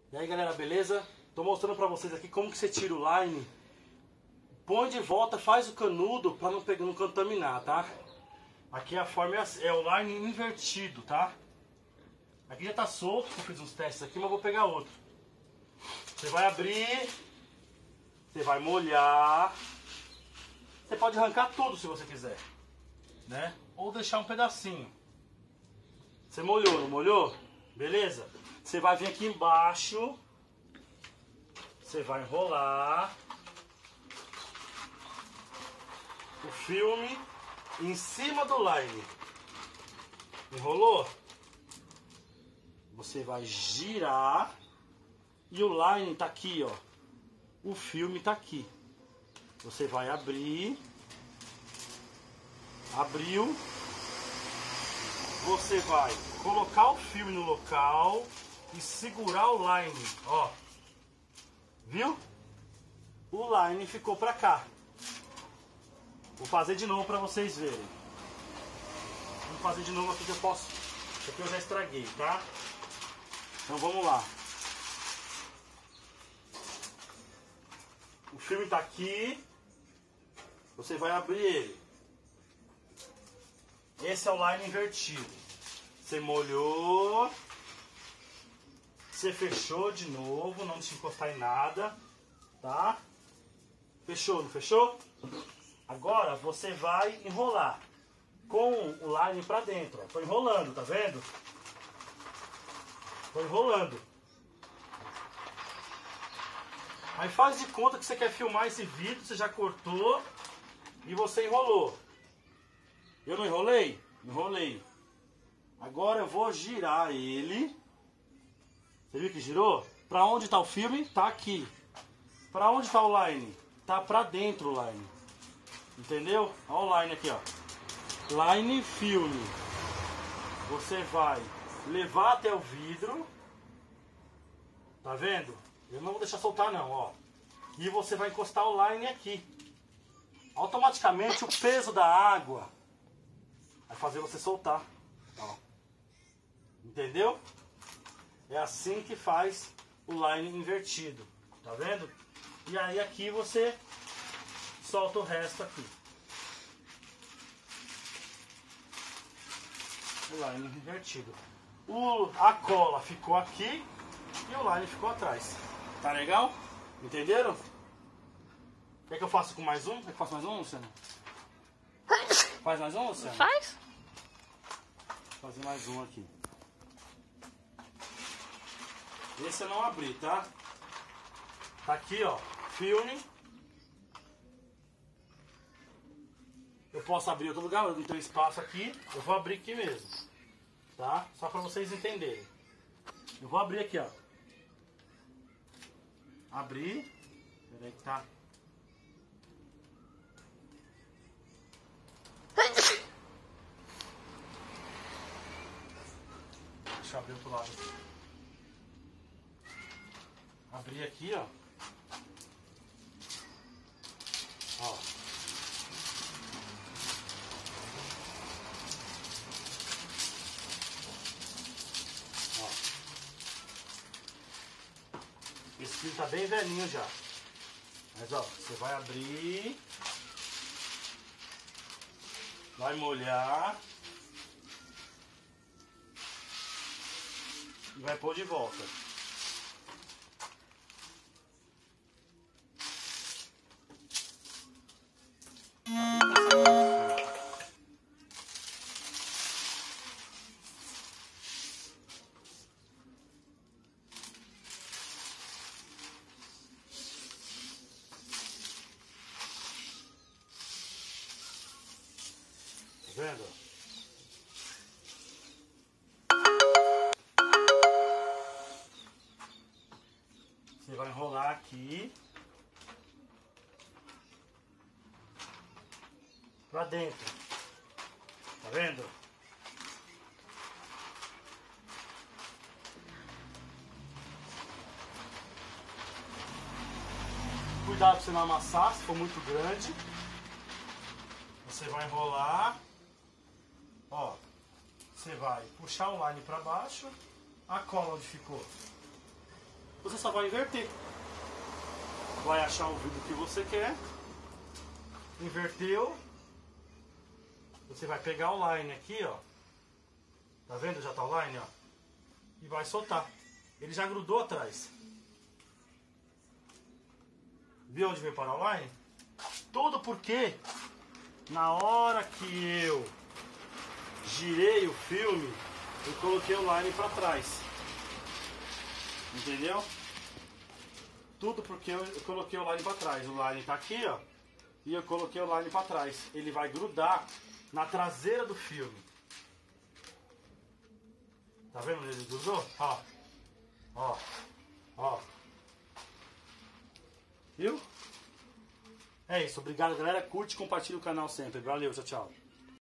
E aí galera, beleza? Tô mostrando pra vocês aqui como que você tira o line. Põe de volta, faz o canudo pra não contaminar, tá? Aqui a forma é o line invertido, tá? Aqui já tá solto, eu fiz uns testes aqui, mas vou pegar outro. Você vai abrir, você vai molhar. Você pode arrancar tudo se você quiser, né? Ou deixar um pedacinho. Você molhou, não molhou? Beleza? Você vai vir aqui embaixo. Você vai enrolar o filme em cima do line. Enrolou? Você vai girar e o line tá aqui, ó. O filme tá aqui. Você vai abrir. Abriu. Você vai colocar o filme no local e segurar o line, ó. Viu? O line ficou pra cá. Vou fazer de novo pra vocês verem. Vou fazer de novo aqui que eu posso. Isso aqui eu já estraguei, tá? Então vamos lá. O filme tá aqui. Você vai abrir ele. Esse é o line invertido. Você molhou. Você fechou de novo, não deixa encostar em nada, tá? Fechou, não fechou? Agora você vai enrolar com o line pra dentro, ó. Tô enrolando, tá vendo? Tô enrolando. Aí faz de conta que você quer filmar esse vídeo, você já cortou e você enrolou. Eu não enrolei? Enrolei. Agora eu vou girar ele. Você viu que girou? Pra onde tá o filme? Tá aqui. Pra onde tá o line? Tá pra dentro o line. Entendeu? Olha o line aqui, ó. Line filme. Você vai levar até o vidro. Tá vendo? Eu não vou deixar soltar não, ó. E você vai encostar o line aqui. Automaticamente o peso da água vai fazer você soltar. Ó. Entendeu? É assim que faz o line invertido. Tá vendo? E aí aqui você solta o resto aqui. O line invertido. A cola ficou aqui e o line ficou atrás. Tá legal? Entenderam? Quer que eu faça com mais um? Quer que eu faça mais um, Luciano? Faz mais um, Luciano? Faz? Vou fazer mais um aqui. Esse eu não abri, tá? Tá aqui, ó. Filme. Eu posso abrir em outro lugar, eu não tenho espaço aqui. Eu vou abrir aqui mesmo. Tá? Só pra vocês entenderem. Eu vou abrir aqui, ó. Abrir. Peraí que tá. Deixa eu abrir outro lado aqui. Abrir aqui, ó. Ó. Ó. Esse filho tá bem velhinho já. Mas ó, você vai abrir. Vai molhar. E vai pôr de volta. Tá vendo? Você vai enrolar aqui pra dentro. Tá vendo? Cuidado pra você não amassar, se for muito grande. Você vai enrolar. Ó, você vai puxar o line para baixo, a cola onde ficou. só vai inverter. Vai achar o vidro que você quer. Inverteu. Você vai pegar o line aqui, ó. Tá vendo? Já tá o line, ó. E vai soltar. Ele já grudou atrás. Viu onde veio parar o line? Tudo porque na hora que eu girei o filme, eu coloquei o line para trás. Entendeu? Tudo porque eu coloquei o line para trás. O line tá aqui, ó. E eu coloquei o line para trás. Ele vai grudar na traseira do filme. Tá vendo onde ele grudou? Ó. Ó. Ó. Viu? É isso. Obrigado, galera. Curte e compartilha o canal sempre. Valeu, tchau, tchau.